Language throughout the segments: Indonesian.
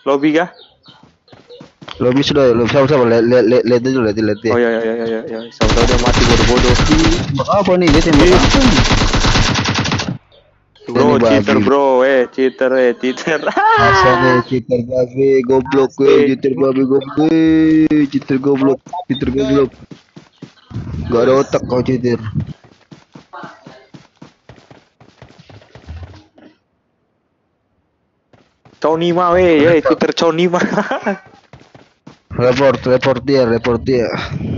Lobby kah? Lobby sudah, sama-sama lihat dulu, lihat. Oh ya. Tahu dia mati bodoh-bodoh. Tembak apa nih? Dia tembak apa nih? Bro, cheater bro, cheater. Asalnya cheater babi, goblok cheater babi goblok, cheater goblok. Gak ada otak kau cheater. Coni mah cheater Coni mah. Report dia.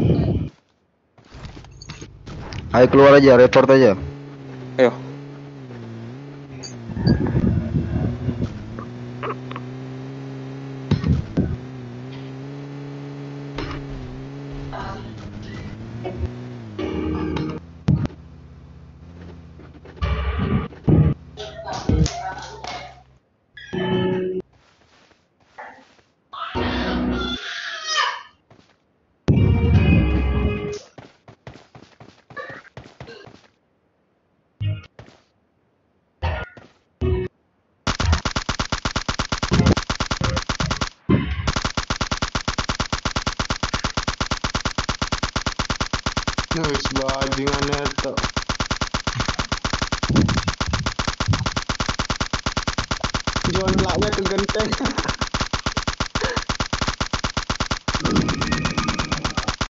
Ayo keluar aja, report aja. Ayo. Wis bajingan itu. Jual laknya ke genteng.